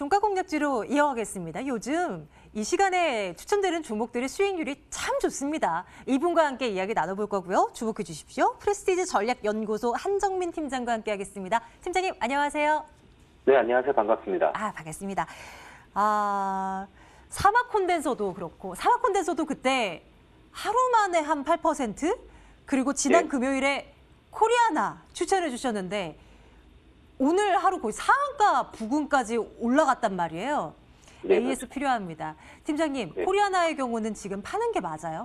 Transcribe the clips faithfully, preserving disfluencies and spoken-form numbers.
종가 공략지로 이어가겠습니다. 요즘 이 시간에 추천되는 종목들의 수익률이 참 좋습니다. 이분과 함께 이야기 나눠볼 거고요. 주목해 주십시오. 프레스티지 전략연구소 한정민 팀장과 함께 하겠습니다. 팀장님, 안녕하세요. 네, 안녕하세요. 반갑습니다. 아, 반갑습니다. 아, 사막 콘덴서도 그렇고, 사막 콘덴서도 그때 하루 만에 한 팔 퍼센트? 그리고 지난 네. 금요일에 코리아나 추천해 주셨는데, 오늘 하루 거의 상한가 부근까지 올라갔단 말이에요. 네, 에이에스 필요합니다. 팀장님, 네. 코리아나의 경우는 지금 파는 게 맞아요?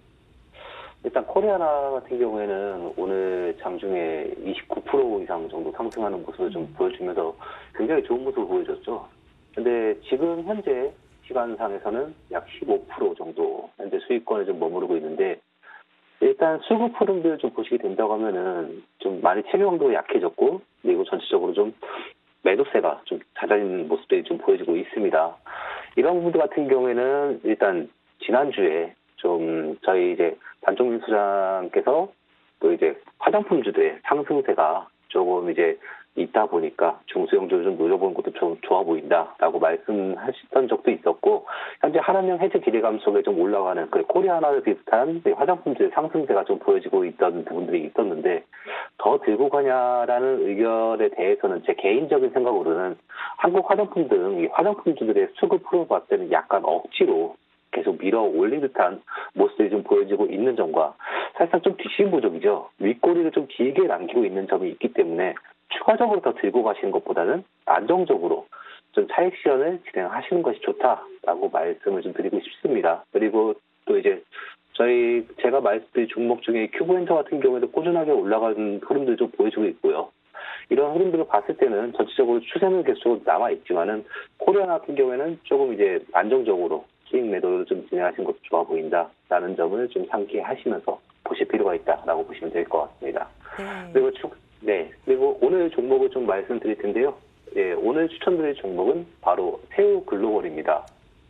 일단 코리아나 같은 경우에는 오늘 장중에 이십구 퍼센트 이상 정도 상승하는 모습을 좀 보여주면서 굉장히 좋은 모습을 보여줬죠. 근데 지금 현재 시간상에서는 약 십오 퍼센트 정도 현재 수익권에 좀 머무르고 있는데, 일단 수급 흐름들 좀 보시게 된다고 하면은 좀 많이 체감도 약해졌고, 그리고 전체적으로 좀 매도세가 좀 잦아있는 모습들이 좀 보여지고 있습니다. 이런 부분들 같은 경우에는 일단 지난주에 좀 저희 이제 반종민 소장께서 또 이제 화장품주들의 상승세가 조금 이제 있다 보니까 중소형주를 좀 노려보는 것도 좀 좋아 보인다라고 말씀하셨던 적도 있었고, 현재 한한령 해제 기대감 속에 좀 올라가는 그 코리아나를 비슷한 화장품주의 상승세가 좀 보여지고 있던 부분들이 있었는데, 더 들고 가냐라는 의견에 대해서는 제 개인적인 생각으로는 한국 화장품 등 이 화장품주들의 수급 흐름 봤을 때는 약간 억지로 계속 밀어 올린 듯한 모습들이 좀 보여지고 있는 점과, 사실상 좀 뒷심부족이죠. 윗꼬리를 좀 길게 남기고 있는 점이 있기 때문에 추가적으로 더 들고 가시는 것보다는 안정적으로 좀 차익 실현을 진행하시는 것이 좋다라고 말씀을 좀 드리고 싶습니다. 그리고 또 이제 저희 제가 말씀드린 종목 중에 큐브엔터 같은 경우에도 꾸준하게 올라가는 흐름들 좀 보여주고 있고요. 이런 흐름들을 봤을 때는 전체적으로 추세는 계속 남아 있지만은 코리아나 같은 경우에는 조금 이제 안정적으로 수익 매도를 좀 진행하시는 것도 좋아 보인다라는 점을 좀 상기하시면서 보실 필요가 있다라고 보시면 될 것 같습니다. 네. 그리고 추, 네 그리고 오늘 종목을 좀 말씀드릴 텐데요. 예, 오늘 추천드릴 종목은 바로 새우 글로벌입니다.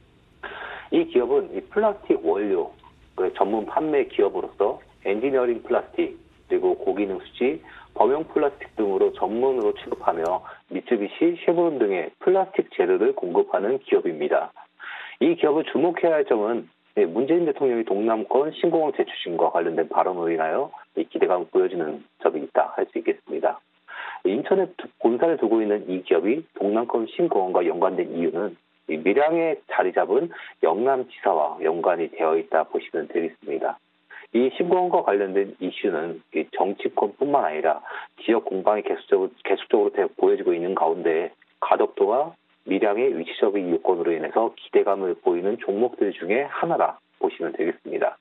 이 기업은 이 플라스틱 원료 그 전문 판매 기업으로서 엔지니어링 플라스틱, 그리고 고기능 수지, 범용 플라스틱 등으로 전문으로 취급하며 미쓰비시, 쉐보론 등의 플라스틱 재료를 공급하는 기업입니다. 이 기업을 주목해야 할 점은 문재인 대통령이 동남권 신공항 재추진과 관련된 발언으로 인하여 기대감을 보여주는 점이 있다 할 수 있겠습니다. 인천에 본사를 두고 있는 이 기업이 동남권 신공항과 연관된 이유는 밀양에 자리 잡은 영남지사와 연관이 되어 있다 보시면 되겠습니다. 이 신공항과 관련된 이슈는 정치권뿐만 아니라 지역 공방이 계속적으로, 계속적으로 보여지고 있는 가운데 가덕도와 밀양의 위치적인 요건으로 인해서 기대감을 보이는 종목들 중에 하나라 보시면 되겠습니다.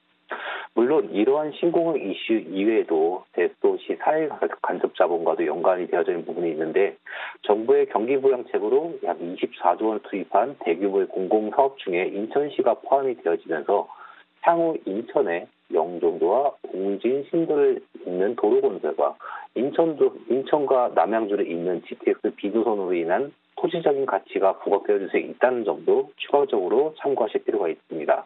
물론 이러한 신공항 이슈 이외에도 대도시 사회 간접 자본과도 연관이 되어져 있는 부분이 있는데, 정부의 경기부양책으로 약 이십사조 원을 투입한 대규모의 공공사업 중에 인천시가 포함이 되어지면서 향후 인천의 영종도와 옹진, 신도를 잇는 도로 건설과 인천도, 인천과 남양주를 잇는 지티엑스 비노선으로 인한 토지적인 가치가 부각되어질 수 있다는 점도 추가적으로 참고하실 필요가 있습니다.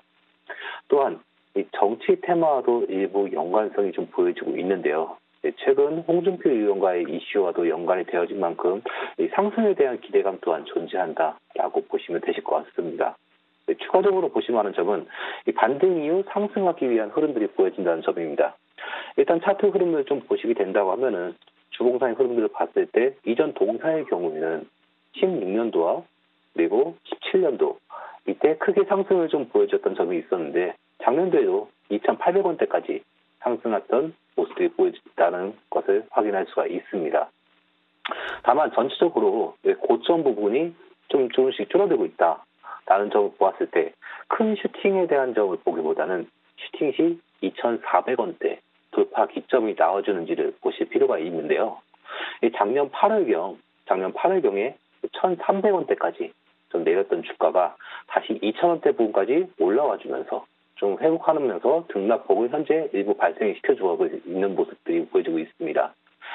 또한 이 정치 테마와도 일부 연관성이 좀 보여지고 있는데요. 최근 홍준표 의원과의 이슈와도 연관이 되어진 만큼 상승에 대한 기대감 또한 존재한다라고 보시면 되실 것 같습니다. 추가적으로 보시면 하는 점은 반등 이후 상승하기 위한 흐름들이 보여진다는 점입니다. 일단 차트 흐름을 좀 보시게 된다고 하면은 주봉상의 흐름들을 봤을 때 이전 동사의 경우에는 십육 년도와 그리고 십칠 년도 이때 크게 상승을 좀 보여줬던 점이 있었는데, 작년도에도 이천팔백 원대까지 상승했던 모습들이 보여졌다는 것을 확인할 수가 있습니다. 다만 전체적으로 고점 부분이 좀 조금씩 줄어들고 있다라는 점을 보았을 때 큰 슈팅에 대한 점을 보기보다는 슈팅 시 이천사백 원대 돌파 기점이 나와주는지를 보실 필요가 있는데요. 작년 팔월경 작년 팔월경에 천삼백 원대까지 좀 내렸던 주가가 다시 이천 원대 부분까지 올라와 주면서 좀 회복하면서 등락폭을 현재 일부 발생시켜주고 있는 모습들이 보여지고 있습니다.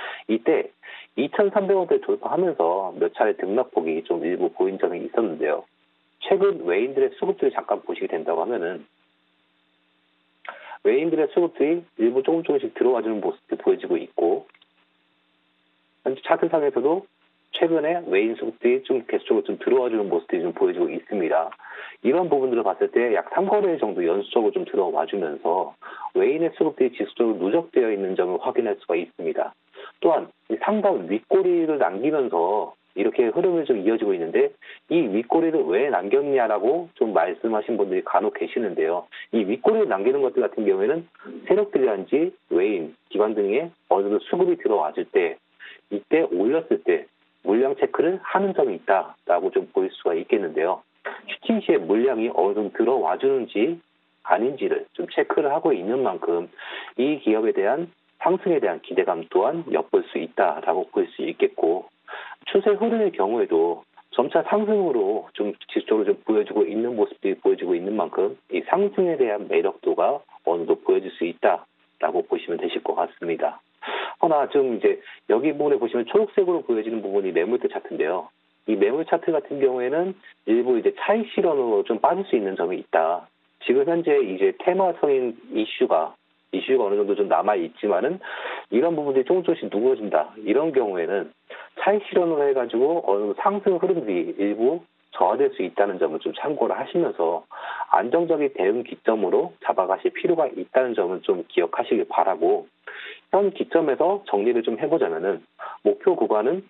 이때 이천삼백 원대 돌파하면서 몇 차례 등락폭이 좀 일부 보인 점이 있었는데요. 최근 외인들의 수급들을 잠깐 보시게 된다고 하면은 외인들의 수급들이 일부 조금 조금씩 들어와주는 모습이 보여지고 있고, 현재 차트상에서도 최근에 외인 수급들이 좀 계속적으로 좀 들어와주는 모습들이 좀 보여지고 있습니다. 이런 부분들을 봤을 때 약 삼 거래일 정도 연속으로 좀 들어와주면서 외인의 수급들이 지속적으로 누적되어 있는 점을 확인할 수가 있습니다. 또한 상단 윗꼬리를 남기면서 이렇게 흐름을 좀 이어지고 있는데 이 윗꼬리를 왜 남겼냐라고 좀 말씀하신 분들이 간혹 계시는데요. 이 윗꼬리를 남기는 것들 같은 경우에는 세력들이란지 외인, 기관 등의 어느 정도 수급이 들어왔을 때 이때 올렸을 때 물량 체크를 하는 점이 있다라고 좀 보일 수가 있겠는데요. 슈팅 시에 물량이 어느 정도 들어와 주는지 아닌지를 좀 체크를 하고 있는 만큼 이 기업에 대한 상승에 대한 기대감 또한 엿볼 수 있다라고 볼 수 있겠고, 추세 흐름의 경우에도 점차 상승으로 좀 지속적으로 좀 보여주고 있는 모습들이 보여지고 있는 만큼 이 상승에 대한 매력도가 어느 정도 보여질 수 있다라고 보시면 되실 것 같습니다. 허나 좀 이제 여기 부분에 보시면 초록색으로 보여지는 부분이 매물대 차트인데요. 이 매물 차트 같은 경우에는 일부 이제 차익 실현으로 좀 빠질 수 있는 점이 있다. 지금 현재 이제 테마성인 이슈가 이슈가 어느 정도 좀 남아 있지만은 이런 부분들이 조금 조금씩 누그러진다. 이런 경우에는 차익 실현으로 해가지고 어느 정도 상승 흐름들이 일부 저하될 수 있다는 점을 좀 참고를 하시면서 안정적인 대응 기점으로 잡아가실 필요가 있다는 점은 좀 기억하시길 바라고, 현 기점에서 정리를 좀 해보자면은 목표 구간은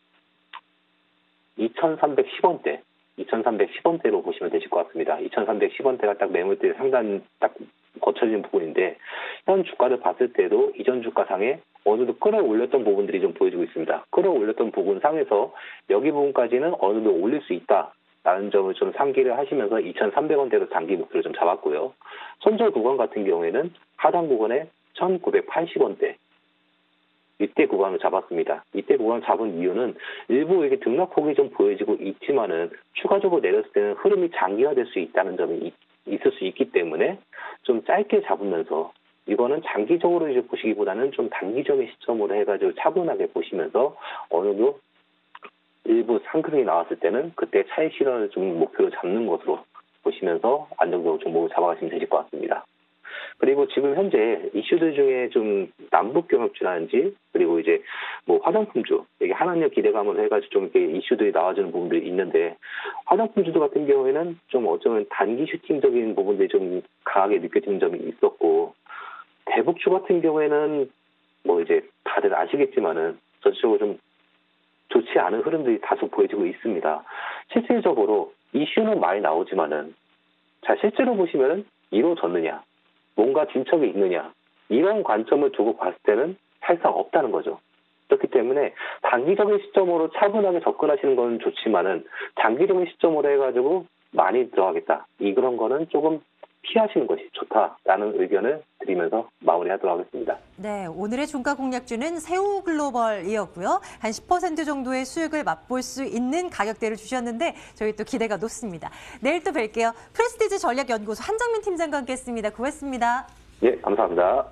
이천삼백십 원대, 이천삼백십 원대로 보시면 되실 것 같습니다. 이천삼백십 원대가 딱 매물대 상단 딱 거쳐진 부분인데, 현 주가를 봤을 때도 이전 주가상에 어느 정도 끌어올렸던 부분들이 좀 보여지고 있습니다. 끌어올렸던 부분 상에서 여기 부분까지는 어느 정도 올릴 수 있다라는 점을 좀 상기를 하시면서 이천삼백 원대로 단기 목표를 좀 잡았고요. 손절 구간 같은 경우에는 하단 구간에 천구백팔십 원대, 이때 구간을 잡았습니다. 이때 구간을 잡은 이유는 일부 이게 등락폭이 좀 보여지고 있지만은 추가적으로 내렸을 때는 흐름이 장기화될 수 있다는 점이 있, 있을 수 있기 때문에 좀 짧게 잡으면서 이거는 장기적으로 이제 보시기보다는 좀 단기적인 시점으로 해가지고 차분하게 보시면서 어느 정도 일부 상승이 나왔을 때는 그때 차익 실현을 좀 목표로 잡는 것으로 보시면서 안정적으로 종목을 잡아가시면 되실 것 같습니다. 그리고 지금 현재 이슈들 중에 좀 남북 경협주라든지 그리고 이제 뭐 화장품주, 이게 한한령 기대감으로 해가지고 좀 이렇게 이슈들이 나와주는 부분들이 있는데, 화장품주들 같은 경우에는 좀 어쩌면 단기 슈팅적인 부분들이 좀 강하게 느껴지는 점이 있었고, 대북주 같은 경우에는 뭐 이제 다들 아시겠지만은 전체적으로 좀 좋지 않은 흐름들이 다소 보여지고 있습니다. 실질적으로 이슈는 많이 나오지만은 자 실제로 보시면은 이루어졌느냐, 뭔가 진척이 있느냐, 이런 관점을 두고 봤을 때는 사실상 없다는 거죠. 그렇기 때문에 단기적인 시점으로 차분하게 접근하시는 건 좋지만은 장기적인 시점으로 해가지고 많이 들어가겠다, 이런 거는 조금 피하시는 것이 좋다라는 의견을 드리면서 마무리하도록 하겠습니다. 네, 오늘의 종가 공략주는 세우글로벌이었고요. 한 십 퍼센트 정도의 수익을 맛볼 수 있는 가격대를 주셨는데 저희 또 기대가 높습니다. 내일 또 뵐게요. 프레스티지 전략연구소 한정민 팀장과 함께했습니다. 고맙습니다. 예, 감사합니다.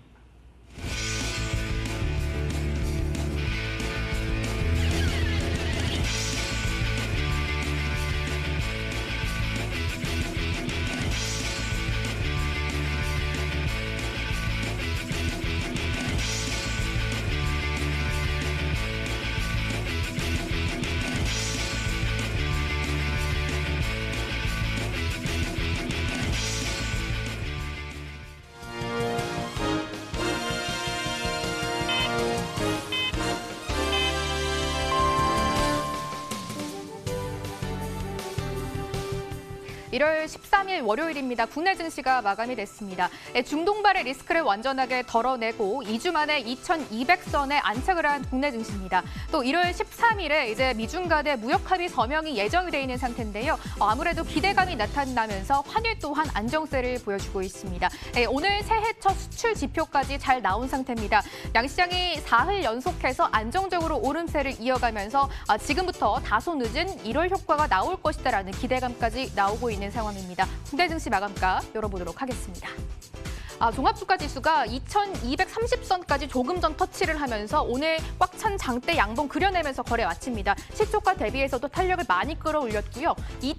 일월 십삼일 월요일입니다. 국내 증시가 마감이 됐습니다. 중동발의 리스크를 완전하게 덜어내고 이 주 만에 이천이백 선에 안착을 한 국내 증시입니다. 또 일월 십삼일에 이제 미중 간의 무역 합의 서명이 예정이 돼 있는 상태인데요. 아무래도 기대감이 나타나면서 환율 또한 안정세를 보여주고 있습니다. 오늘 새해 첫 수출 지표까지 잘 나온 상태입니다. 양시장이 사흘 연속해서 안정적으로 오름세를 이어가면서 지금부터 다소 늦은 일월 효과가 나올 것이다라는 기대감까지 나오고 있는 상황입니다. 국내 증시 마감가 열어보도록 하겠습니다. 아, 종합주가 지수가 이천이백삼십 선까지 조금 전 터치를 하면서 오늘 꽉 찬 장대 양봉 그려내면서 거래 마칩니다. 시초가 대비해서도 탄력을 많이 끌어올렸고요.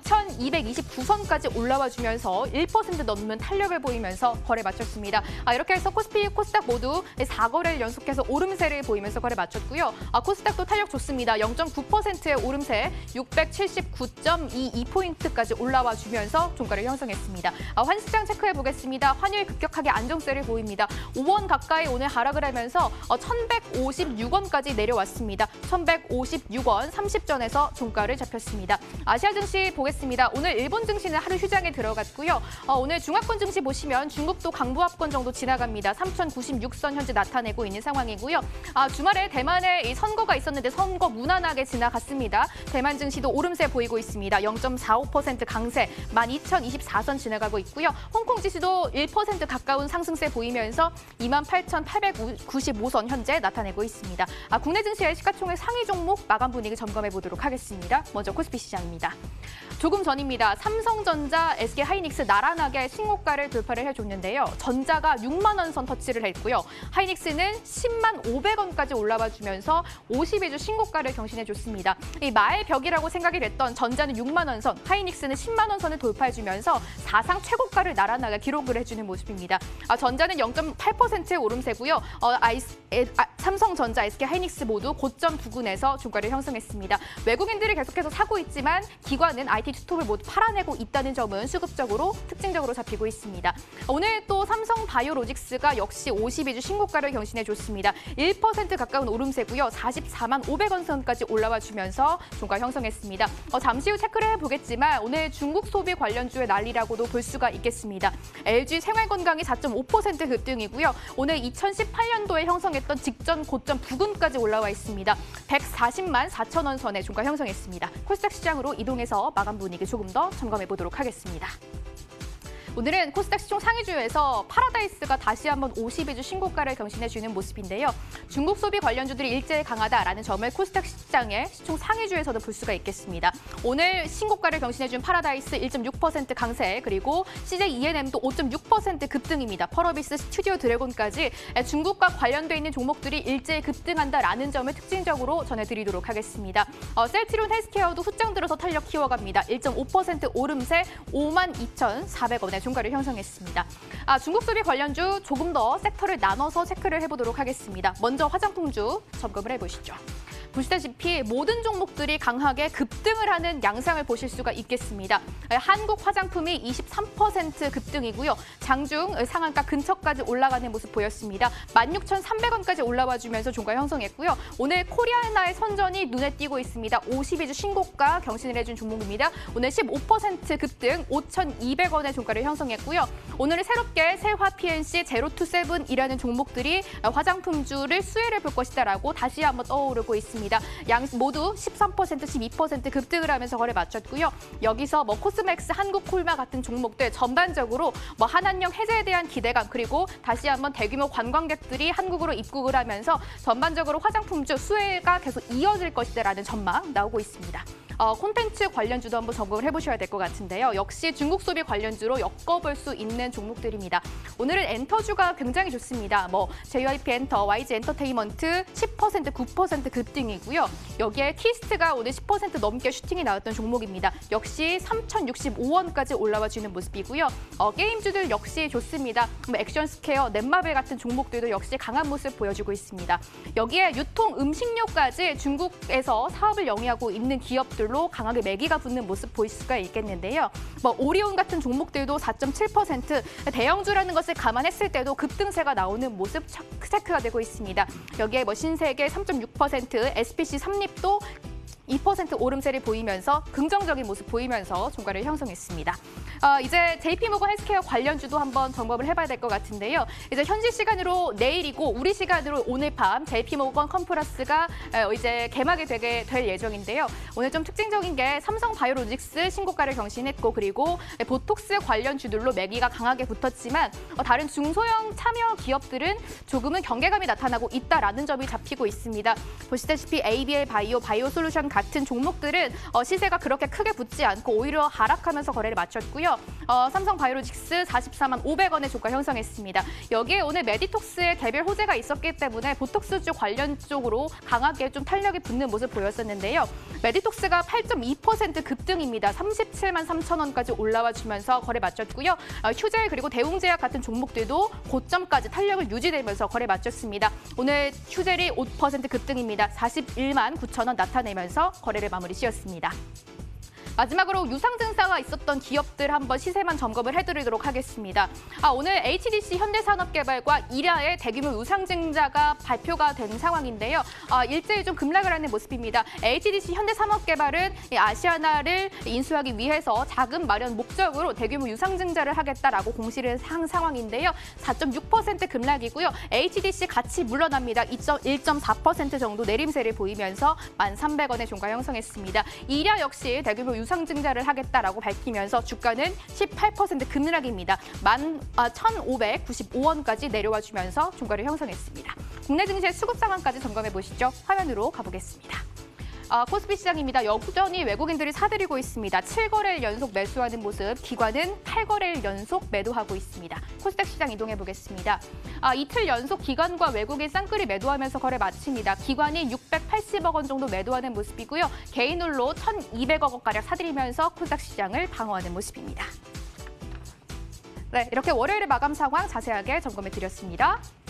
이천이백이십구 선까지 올라와 주면서 일 퍼센트 넘는 탄력을 보이면서 거래 마쳤습니다. 아, 이렇게 해서 코스피, 코스닥 모두 사 거래를 연속해서 오름세를 보이면서 거래 마쳤고요. 아, 코스닥도 탄력 좋습니다. 영 점 구 퍼센트의 오름세 육백칠십구 점 이이 포인트까지 올라와 주면서 종가를 형성했습니다. 아, 환시장 체크해 보겠습니다. 환율 급격하게 안정세를 보입니다. 오 원 가까이 오늘 하락을 하면서 어, 천백오십육 원까지 내려왔습니다. 천백오십육 원 삼십 전에서 종가를 잡혔습니다. 아시아 증시 보겠습니다. 오늘 일본 증시는 하루 휴장에 들어갔고요. 어, 오늘 중하권 증시 보시면 중국도 강보합권 정도 지나갑니다. 삼천구십육 선 현재 나타내고 있는 상황이고요. 아, 주말에 대만에 이 선거가 있었는데 선거 무난하게 지나갔습니다. 대만 증시도 오름세 보이고 있습니다. 영 점 사오 퍼센트 강세, 만 이천이십사 선 지나가고 있고요. 홍콩 지수도 일 퍼센트 가까운 상승세 보이면서 이만 팔천팔백구십오 선 현재 나타내고 있습니다. 아, 국내 증시의 시가총액 상위 종목 마감 분위기 점검해 보도록 하겠습니다. 먼저 코스피 시장입니다. 조금 전입니다. 삼성전자, 에스케이하이닉스 나란하게 신고가를 돌파를 해줬는데요. 전자가 육만 원 선 터치를 했고요. 하이닉스는 십만 오백 원까지 올라와 주면서 오십이 주 신고가를 경신해줬습니다. 이 마의 벽이라고 생각이 됐던 전자는 육만 원 선, 하이닉스는 십만 원 선을 돌파해주면서 사상 최고가를 나란하게 기록을 해주는 모습입니다. 아, 전자는 영 점 팔 퍼센트의 오름세고요. 어, 아이스, 에, 아, 삼성전자, 에스케이하이닉스 모두 고점 부근에서 종가를 형성했습니다. 외국인들이 계속해서 사고 있지만 기관은 아이티 투톱을 모두 팔아내고 있다는 점은 수급적으로 특징적으로 잡히고 있습니다. 오늘 또 삼성바이오로직스가 역시 오십이 주 신고가를 경신해줬습니다. 일 퍼센트 가까운 오름세고요. 사십사만 오백 원 선까지 올라와 주면서 종가 형성했습니다. 어, 잠시 후 체크를 해보겠지만 오늘 중국 소비 관련주의 난리라고도 볼 수가 있겠습니다. 엘지 생활건강이 사 점 오 퍼센트 급등이고요. 오늘 이천십팔 년도에 형성했던 직전 고점 부근까지 올라와 있습니다. 백사십만 사천 원 선에 종가 형성했습니다. 코스닥 시장으로 이동해서 마감 분위기 조금 더 점검해 보도록 하겠습니다. 오늘은 코스닥 시총 상위주에서 파라다이스가 다시 한번 오십이 주 신고가를 경신해주는 모습인데요. 중국 소비 관련주들이 일제히 강하다라는 점을 코스닥 시장의 시총 상위주에서도 볼 수가 있겠습니다. 오늘 신고가를 경신해준 파라다이스 일 점 육 퍼센트 강세, 그리고 씨제이이엔엠도 오 점 육 퍼센트 급등입니다. 펄어비스, 스튜디오 드래곤까지 중국과 관련돼 있는 종목들이 일제히 급등한다라는 점을 특징적으로 전해드리도록 하겠습니다. 어, 셀트리온 헬스케어도 후장 들어서 탄력 키워갑니다. 일 점 오 퍼센트 오름세 오만 이천사백 원에 종가를 형성했습니다. 아, 중국 소비 관련주 조금 더 섹터를 나눠서 체크를 해보도록 하겠습니다. 먼저 화장품주 점검을 해보시죠. 보시다시피 모든 종목들이 강하게 급등을 하는 양상을 보실 수가 있겠습니다. 한국 화장품이 이십삼 퍼센트 급등이고요. 장중 상한가 근처까지 올라가는 모습 보였습니다. 만 육천삼백 원까지 올라와 주면서 종가 형성했고요. 오늘 코리아나의 선전이 눈에 띄고 있습니다. 오십이 주 신고가 경신을 해준 종목입니다. 오늘 십오 퍼센트 급등 오천이백 원의 종가를 형성했고요. 오늘 새롭게 세화 피엔씨 제로투세븐이라는 종목들이 화장품주를 수혜를 볼 것이다라고 다시 한번 떠오르고 있습니다. 양 모두 십삼 퍼센트, 십이 퍼센트 급등을 하면서 거래 마쳤고요. 여기서 뭐 코스맥스, 한국콜마 같은 종목들 전반적으로 뭐 한한령 해제에 대한 기대감, 그리고 다시 한번 대규모 관광객들이 한국으로 입국을 하면서 전반적으로 화장품주 수혜가 계속 이어질 것이다라는 전망 나오고 있습니다. 어, 콘텐츠 관련주도 한번 점검을 해보셔야 될 것 같은데요. 역시 중국 소비 관련주로 엮어볼 수 있는 종목들입니다. 오늘은 엔터주가 굉장히 좋습니다. 뭐 제이와이피 엔터, 와이지 엔터테인먼트 십 퍼센트, 구 퍼센트 급등이고요. 여기에 키스트가 오늘 십 퍼센트 넘게 슈팅이 나왔던 종목입니다. 역시 삼천육십오 원까지 올라와 주는 모습이고요. 어, 게임주들 역시 좋습니다. 뭐 액션스퀘어, 넷마블 같은 종목들도 역시 강한 모습 보여주고 있습니다. 여기에 유통 음식료까지 중국에서 사업을 영위하고 있는 기업들 로 강하게 매기가 붙는 모습 보일 수가 있겠는데요. 뭐 오리온 같은 종목들도 사 점 칠 퍼센트, 대형주라는 것을 감안했을 때도 급등세가 나오는 모습 체크가 되고 있습니다. 여기에 뭐 신세계 삼 점 육 퍼센트, 에스피씨 삼립도 이 퍼센트 오름세를 보이면서 긍정적인 모습 보이면서 종가를 형성했습니다. 어, 이제 제이피모건 헬스케어 관련주도 한번 점검을 해봐야 될 것 같은데요. 이제 현지 시간으로 내일이고 우리 시간으로 오늘 밤 제이피모건 컨퍼런스가 어, 이제 개막이 되게 될 예정인데요. 오늘 좀 특징적인 게 삼성바이오로직스 신고가를 경신했고, 그리고 보톡스 관련주들로 매기가 강하게 붙었지만 어, 다른 중소형 참여 기업들은 조금은 경계감이 나타나고 있다라는 점이 잡히고 있습니다. 보시다시피 에이비엘 바이오, 바이오솔루션 같은 종목들은 어, 시세가 그렇게 크게 붙지 않고 오히려 하락하면서 거래를 마쳤고요. 어, 삼성바이오로직스 사십사만 오백 원의 주가 형성했습니다. 여기에 오늘 메디톡스의 개별 호재가 있었기 때문에 보톡스주 관련 쪽으로 강하게 좀 탄력이 붙는 모습 보였었는데요. 메디톡스가 팔 점 이 퍼센트 급등입니다. 삼십칠만 삼천 원까지 올라와 주면서 거래 마쳤고요. 어, 휴젤 그리고 대웅제약 같은 종목들도 고점까지 탄력을 유지되면서 거래 마쳤습니다. 오늘 휴젤이 오 퍼센트 급등입니다. 사십일만 구천 원 나타내면서 거래를 마무리 지었습니다. 마지막으로 유상 증사가 있었던 기업들 한번 시세만 점검을 해드리도록 하겠습니다. 아, 오늘 에이치디씨 현대산업개발과 이라의 대규모 유상증자가 발표가 된 상황인데요. 아, 일제히 좀 급락을 하는 모습입니다. 에이치디씨 현대산업개발은 이 아시아나를 인수하기 위해서 자금 마련 목적으로 대규모 유상증자를 하겠다라고 공시를 한 상황인데요. 사 점 육 퍼센트 급락이고요. 에이치디씨 같이 물러납니다. 일 점 사 퍼센트 정도 내림세를 보이면서 만 삼백 원의 종가 형성했습니다. 이라 역시 대규모 유상증자를 하겠다라고 밝히면서 주가는 십팔 퍼센트 급락입니다. 만 천오백구십오 원까지 내려와 주면서 종가를 형성했습니다. 국내 증시의 수급 상황까지 점검해 보시죠. 화면으로 가보겠습니다. 아, 코스피 시장입니다. 여전히 외국인들이 사들이고 있습니다. 칠 거래일 연속 매수하는 모습, 기관은 팔 거래일 연속 매도하고 있습니다. 코스닥 시장 이동해 보겠습니다. 아, 이틀 연속 기관과 외국인 쌍끌이 매도하면서 거래 마칩니다. 기관이 육백팔십억 원 정도 매도하는 모습이고요. 개인홀로 천이백억 원가량 사들이면서 코스닥 시장을 방어하는 모습입니다. 네, 이렇게 월요일의 마감 상황 자세하게 점검해 드렸습니다.